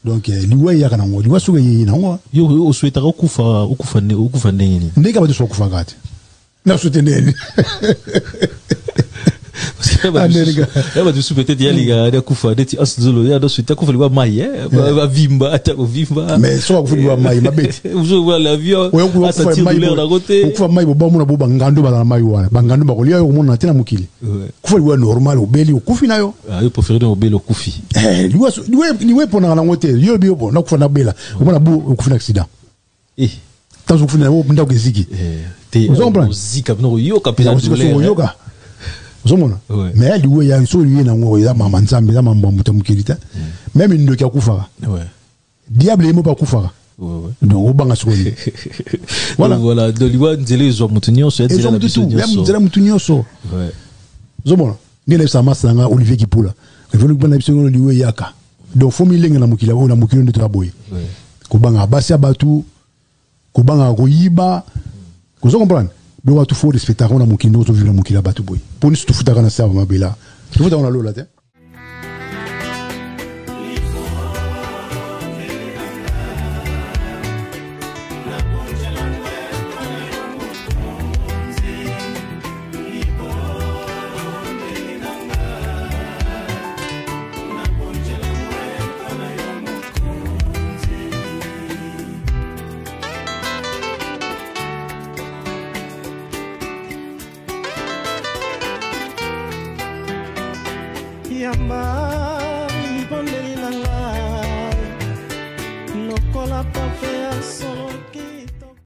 donc liwe ya kana ngo liwa suga yi na ngo yo souhaita okufa ndenge ndeka ba to kufa gati na souhaite ndeni eba tu peut-être ya liga ya kufa deti aszolo ya do souhaita kufa liwa mai ba vimba ata vimba mais so kufa liwa mai mabeti je vois l'avion asa tirer la côté kufa mai bo mona bo bangando ba na mai wana bangando ba ko liya yo mona tena mukili kufa liwa normal obeli okufi nayo yo préférer obeli okufi liwe pona na ngote yo bi bo na kufa na bela mona bo okufi na accident tanzo kufa na bo ndako eziki te zika no yo kapela yoga zomona mais ali we ya so liye na ngo ya mama nzambe za mambo muta mukilita même ndo kya kufa diable mo ba kufa donc obanga sokoli voilà de liwa nzele zo mutunyo so ya mutunyo so zomona ngene sa masanga Olivier Kipula velo kubana biso liwe yaka donc faut milenga na mukila o na mukilo ndo taboye kubanga basi abatu kubanga koyiba kuzo comprendre donc tu faut respecter on a mon kino to vivre mon kila batu boy pour nous tout foutre dans ça mabela tu faut dans la lola te Yamba libondeli nanga lokola pape ya soloki